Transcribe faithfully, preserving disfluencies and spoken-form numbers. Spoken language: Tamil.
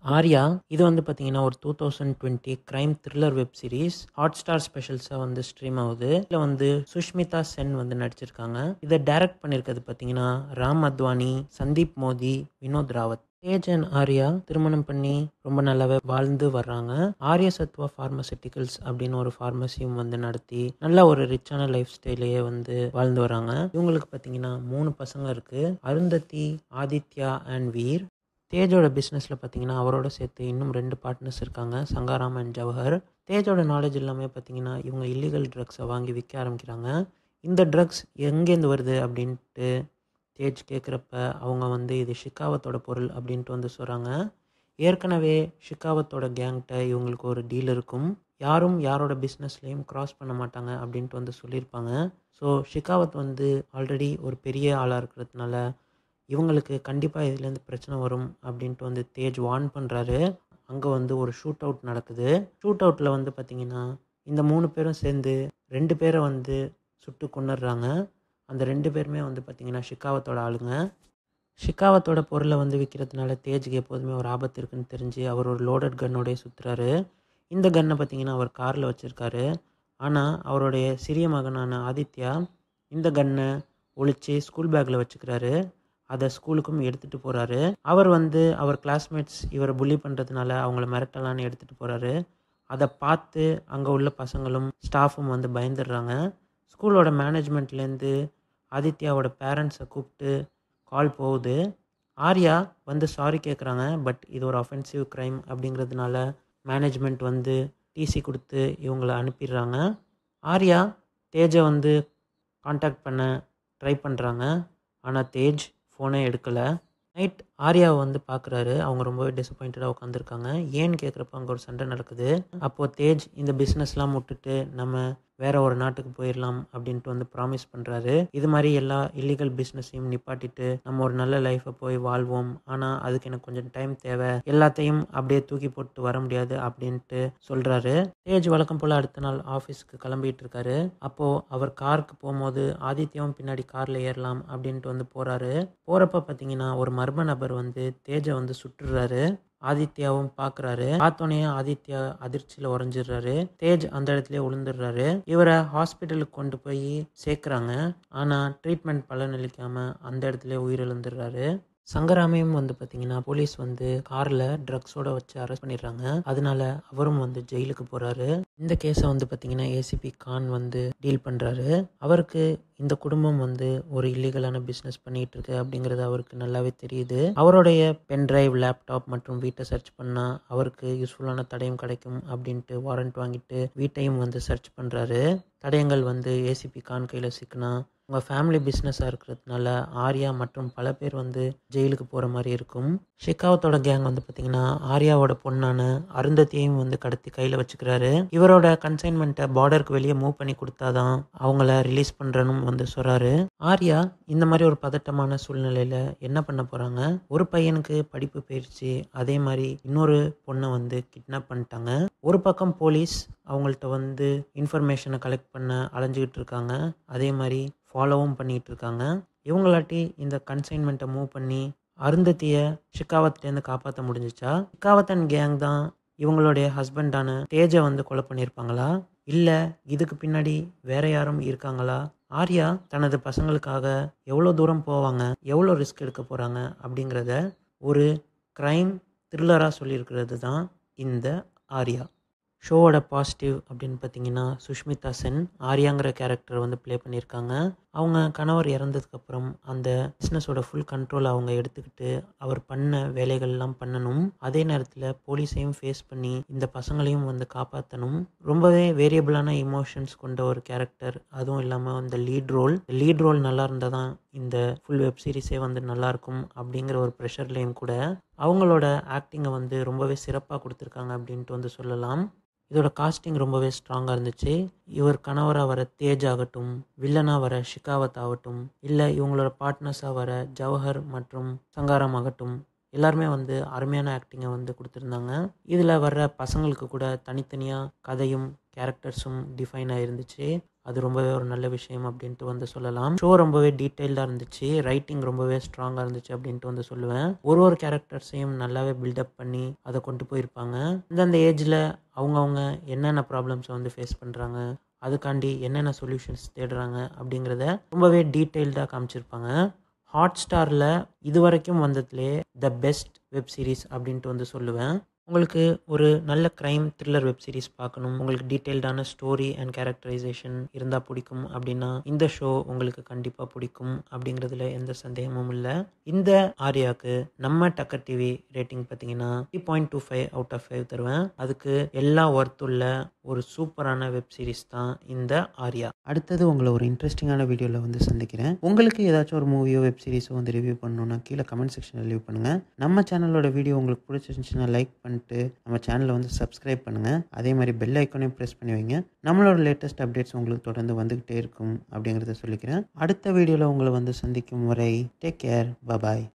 ஆர்யா இது வந்து பார்த்தீங்கன்னா ஒரு two thousand twenty crime thriller web series Hotstar ஸ்பெஷல்ஸாக வந்து ஸ்ட்ரீம் ஆகுது. இதில் வந்து சுஷ்மிதா சென் வந்து நடிச்சிருக்காங்க. இதை டைரக்ட் பண்ணியிருக்கிறது பார்த்தீங்கன்னா ராம் அத்வானி, சந்தீப் மோதி, வினோத் ராவத். தேஜ் அண்ட் ஆர்யா திருமணம் பண்ணி ரொம்ப நல்லாவே வாழ்ந்து வர்றாங்க. ஆர்ய சத்வா ஃபார்மசிட்டிக்கல்ஸ் அப்படின்னு ஒரு ஃபார்மசியும் வந்து நடத்தி நல்ல ஒரு ரிச்சான லைஃப் ஸ்டைலையே வந்து வாழ்ந்து வராங்க. இவங்களுக்கு பார்த்தீங்கன்னா மூணு பசங்க இருக்கு, அருந்ததி, ஆதித்யா அண்ட் வீர். தேஜோட பிஸ்னஸில் பார்த்தீங்கன்னா அவரோட சேர்த்து இன்னும் ரெண்டு பார்ட்னர்ஸ் இருக்காங்க, சங்காராம் அண்ட் ஜவஹர். தேஜோட நாலேஜ் எல்லாமே பார்த்தீங்கன்னா இவங்க இல்லீகல் ட்ரக்ஸை வாங்கி விற்க ஆரம்பிக்கிறாங்க. இந்த ட்ரக்ஸ் எங்கேருந்து வருது அப்படின்ட்டு தேஜ் கேட்குறப்ப அவங்க வந்து இது ஷிகாவத்தோட பொருள் அப்படின்ட்டு வந்து சொல்கிறாங்க. ஏற்கனவே ஷிகாவத்தோட கேங்கிட்ட இவங்களுக்கு ஒரு டீல் இருக்கும், யாரும் யாரோட பிஸ்னஸ்லேயும் க்ராஸ் பண்ண மாட்டாங்க அப்படின்ட்டு வந்து சொல்லியிருப்பாங்க. ஸோ ஷிகாவத் வந்து ஆல்ரெடி ஒரு பெரிய ஆளாக இருக்கிறதுனால இவங்களுக்கு கண்டிப்பாக இதுலேருந்து பிரச்சனை வரும் அப்படின்ட்டு வந்து தேஜ் வார்ன் பண்ணுறாரு. அங்கே வந்து ஒரு ஷூட் அவுட் நடக்குது. ஷூட் அவுட்டில் வந்து பார்த்திங்கன்னா இந்த மூணு பேரும் சேர்ந்து ரெண்டு பேரை வந்து சுட்டு கொன்னுடுறாங்க. அந்த ரெண்டு பேருமே வந்து பார்த்திங்கன்னா ஷிகாவத்தோட ஆளுங்க. ஷிகாவத்தோட பொருளை வந்து விற்கிறதுனால தேஜுக்கு எப்போதுமே ஒரு ஆபத்து இருக்குன்னு தெரிஞ்சு அவர் ஒரு லோடட் கன்னோடய சுற்றுறாரு. இந்த கன்னை பார்த்திங்கன்னா அவர் காரில் வச்சுருக்காரு. ஆனால் அவருடைய சிறிய மகனான ஆதித்யா இந்த கன்னை ஒழித்து ஸ்கூல் பேக்கில் வச்சுக்கிறாரு. அதை ஸ்கூலுக்கும் எடுத்துகிட்டு போகிறாரு. அவர் வந்து அவர் கிளாஸ்மேட்ஸ் இவரை புள்ளி பண்ணுறதுனால அவங்கள மிரட்டலான்னு எடுத்துகிட்டு போகிறாரு. அதை பார்த்து அங்கே உள்ள பசங்களும் ஸ்டாஃபும் வந்து பயந்துடுறாங்க. ஸ்கூலோட மேனேஜ்மெண்ட்லேருந்து ஆதித்யாவோட பேரண்ட்ஸை கூப்பிட்டு கால் போகுது. ஆர்யா வந்து சாரி கேட்குறாங்க. பட் இது ஒரு அஃபென்சிவ் க்ரைம் அப்படிங்கிறதுனால மேனேஜ்மெண்ட் வந்து டிசி கொடுத்து இவங்களை அனுப்பிடுறாங்க. ஆர்யா தேஜை வந்து காண்டாக்ட் பண்ண ட்ரை பண்ணுறாங்க. ஆனால் தேஜ் ஃபோனே எடுக்கலை. நைட் ஆர்யாவை வந்து பார்க்குறாரு. அவங்க ரொம்பவே டிசப்பாயிண்டடாக உட்காந்துருக்காங்க. ஏன்னு கேட்குறப்ப அங்கே ஒரு சண்டை நடக்குது. அப்போது தேஜ் இந்த பிஸ்னஸ்லாம் விட்டுட்டு நம்ம வேற ஒரு நாட்டுக்கு போயிடலாம் அப்படின்ட்டு வந்து ப்ராமிஸ் பண்ணுறாரு. இது மாதிரி எல்லா இல்லீகல் பிஸ்னஸையும் நிப்பாட்டிட்டு நம்ம ஒரு நல்ல லைஃப்பை போய் வாழ்வோம், ஆனால் அதுக்கு எனக்கு கொஞ்சம் டைம் தேவை, எல்லாத்தையும் அப்படியே தூக்கி போட்டு வர முடியாது அப்படின்ட்டு சொல்கிறாரு. தேஜ் வழக்கம் போல் அடுத்த நாள் ஆஃபீஸ்க்கு கிளம்பிட்டு இருக்காரு. அப்போது அவர் காருக்கு போகும்போது ஆதித்யாவும் பின்னாடி காரில் ஏறலாம் அப்படின்ட்டு வந்து போகிறாரு. போகிறப்ப பார்த்தீங்கன்னா ஒரு மர்ம நபர் வந்து தேஜை வந்து சுட்டுறாரு. ஆதித்யாவும் பார்க்குறாரு. பார்த்தோன்னே ஆதித்யா அதிர்ச்சியில் உறைஞ்சிடுறாரு. தேஜ் அந்த இடத்துல விழுந்துடுறாரு. இவரை ஹாஸ்பிட்டலுக்கு கொண்டு போய் சேர்க்குறாங்க. ஆனால் ட்ரீட்மெண்ட் பலனளிக்காமல் அந்த இடத்துல உயிரிழந்துடுறாரு. சங்கராமையும் வந்து பார்த்தீங்கன்னா போலீஸ் வந்து காரில் ட்ரக்ஸோட வச்சு அரெஸ்ட் பண்ணிடுறாங்க. அதனால அவரும் வந்து ஜெயிலுக்கு போகிறாரு. இந்த கேஸை வந்து பார்த்தீங்கன்னா ஏசிபி கான் வந்து டீல் பண்ணுறாரு. அவருக்கு இந்த குடும்பம் வந்து ஒரு இல்லீகலான பிஸ்னஸ் பண்ணிகிட்டு இருக்கு அப்படிங்கிறது அவருக்கு நல்லாவே தெரியுது. அவருடைய பென்ட்ரைவ், லேப்டாப் மற்றும் வீட்டை சர்ச் பண்ணால் அவருக்கு யூஸ்ஃபுல்லான தடயம் கிடைக்கும் அப்படின்ட்டு வாரண்ட் வாங்கிட்டு வீட்டையும் வந்து சர்ச் பண்ணுறாரு. தடயங்கள் வந்து ஏசிபி கான் கையில் சிக்கினா உங்கள் ஃபேமிலி பிஸ்னஸாக இருக்கிறதுனால ஆர்யா மற்றும் பல பேர் வந்து ஜெயிலுக்கு போகிற மாதிரி இருக்கும். ஷிகாவத்தோட கேங் வந்து பார்த்திங்கன்னா ஆர்யாவோட பொண்ணான அருந்ததியையும் வந்து கடத்தி கையில் வச்சுக்கிறாரு. இவரோட கன்சைன்மெண்ட்டை பார்டருக்கு வெளியே மூவ் பண்ணி கொடுத்தாதான் அவங்கள ரிலீஸ் பண்ணுறனும் வந்து சொல்கிறாரு. ஆர்யா இந்த மாதிரி ஒரு பதட்டமான சூழ்நிலையில் என்ன பண்ண போகிறாங்க? ஒரு பையனுக்கு படிப்பு போயிடுச்சு, அதே மாதிரி இன்னொரு பொண்ணை வந்து கிட்னாப் பண்ணிட்டாங்க. ஒரு பக்கம் போலீஸ் அவங்கள்ட்ட வந்து இன்ஃபர்மேஷனை கலெக்ட் பண்ண அலைஞ்சிக்கிட்டு இருக்காங்க, அதே மாதிரி ஃபாலோவும் பண்ணிகிட்டு இருக்காங்க. இவங்களாட்டி இந்த கன்சைன்மெண்ட்டை மூவ் பண்ணி அருந்ததியை ஷிகாவத்லேருந்து காப்பாற்ற முடிஞ்சிச்சா? ஷிகாவத் அண்ட் கேங் தான் இவங்களுடைய ஹஸ்பண்டான தேஜை வந்து கொலை பண்ணியிருப்பாங்களா, இல்லை இதுக்கு பின்னாடி வேற யாரும் இருக்காங்களா? ஆர்யா தனது பசங்களுக்காக எவ்வளோ தூரம் போவாங்க, எவ்வளோ ரிஸ்க் எடுக்க போகிறாங்க அப்படிங்கிறத ஒரு க்ரைம் த்ரில்லராக சொல்லியிருக்கிறது தான் இந்த ஆர்யா. ஷோவோட பாசிட்டிவ் அப்படின்னு பார்த்தீங்கன்னா சுஷ்மிதா சென் ஆர்யாங்கிற கேரக்டர் வந்து ப்ளே பண்ணியிருக்காங்க. அவங்க கணவர் இறந்ததுக்கப்புறம் அந்த பிஸ்னஸோட ஃபுல் கண்ட்ரோல் அவங்க எடுத்துக்கிட்டு அவர் பண்ண வேலைகள்லாம் பண்ணணும். அதே நேரத்தில் போலீஸையும் ஃபேஸ் பண்ணி இந்த பசங்களையும் வந்து காப்பாற்றணும். ரொம்பவே வேரியபிளான இமோஷன்ஸ் கொண்ட ஒரு கேரக்டர். அதுவும் இல்லாமல் அந்த லீட் ரோல் லீட் ரோல் நல்லா இருந்தால் தான் இந்த ஃபுல் வெப் சீரிஸே வந்து நல்லாயிருக்கும் அப்படிங்கிற ஒரு ப்ரெஷர்லேயும் கூட அவங்களோட ஆக்டிங்கை வந்து ரொம்பவே சிறப்பாக கொடுத்துருக்காங்க அப்படின்ட்டு வந்து சொல்லலாம். இதோட காஸ்டிங் ரொம்பவே ஸ்ட்ராங்காக இருந்துச்சு. இவர் கணவராக வர தேஜ் ஆகட்டும், வில்லனாக வர ஷிகாவத் ஆகட்டும், இல்லை இவங்களோட பார்ட்னர்ஸாக வர ஜவஹர் மற்றும் சங்காராம் ஆகட்டும், எல்லாருமே வந்து அருமையான ஆக்டிங்கை வந்து கொடுத்துருந்தாங்க. இதில் வர்ற பசங்களுக்கு கூட தனித்தனியாக கதையும் கேரக்டர்ஸும் டிஃபைன் ஆகிருந்துச்சு. அது ரொம்பவே ஒரு நல்ல விஷயம் அப்படின்ட்டு வந்து சொல்லலாம். ஷோ ரொம்பவே டீட்டெயில்டாக இருந்துச்சு, ரைட்டிங் ரொம்பவே ஸ்ட்ராங்காக இருந்துச்சு அப்படின்ட்டு வந்து சொல்லுவேன். ஒரு ஒரு கேரக்டர்ஸையும் நல்லாவே பில்டப் பண்ணி அதை கொண்டு போயிருப்பாங்க. அந்தந்த ஏஜில் அவங்கவுங்க என்னென்ன ப்ராப்ளம்ஸை வந்து ஃபேஸ் பண்ணுறாங்க, அதுக்காண்டி என்னென்ன சொல்யூஷன்ஸ் தேடுறாங்க அப்படிங்கிறத ரொம்பவே டீட்டெயில்டாக காமிச்சிருப்பாங்க. ஹாட் ஸ்டாரில் இது வரைக்கும் வந்ததுலே த பெஸ்ட் வெப் சீரிஸ் அப்படின்ட்டு வந்து சொல்லுவேன். உங்களுக்கு ஒரு நல்ல க்ரைம் த்ரில்லர் வெப் சீரிஸ் பார்க்கணும், உங்களுக்கு டீட்டெயில்டான ஸ்டோரி அண்ட் கேரக்டரைசேஷன் இருந்தால் பிடிக்கும் அப்படின்னா இந்த ஷோ உங்களுக்கு கண்டிப்பாக பிடிக்கும் அப்படிங்கிறதுல எந்த சந்தேகமும் இல்லை. இந்த ஆர்யாவுக்கு நம்ம டக்கர் டிவி ரேட்டிங் பார்த்தீங்கன்னா three point two five out of five தருவேன். அதுக்கு எல்லா ஒர்த்துள்ள ஒரு சூப்பரான வெப் சீரிஸ் தான் இந்த ஆர்யா. அடுத்தது உங்களை ஒரு இன்ட்ரெஸ்டிங்கான வீடியோவில் வந்து சந்திக்கிறேன். உங்களுக்கு ஏதாச்சும் ஒரு மூவியோ வெப் சீரிஸோ வந்து ரிவ்யூ பண்ணணும்னா கீழே கமெண்ட் செக்ஷனில் ரிவ்யூ பண்ணுங்கள். நம்ம சேனலோட வீடியோ உங்களுக்கு பிடிச்சிருந்துச்சுன்னா லைக் பண்ணிட்டு நம்ம சேனலை வந்து சப்ஸ்கிரைப் பண்ணுங்கள். அதே மாதிரி பெல் ஐக்கானையும் ப்ரெஸ் பண்ணி வைங்க. நம்மளோட லேட்டஸ்ட் அப்டேட்ஸ் உங்களுக்கு தொடர்ந்து வந்துக்கிட்டே இருக்கும் அப்படிங்கிறத சொல்லிக்கிறேன். அடுத்த வீடியோவில் உங்களை வந்து சந்திக்கும் வரை டேக் கேர், பபாய்.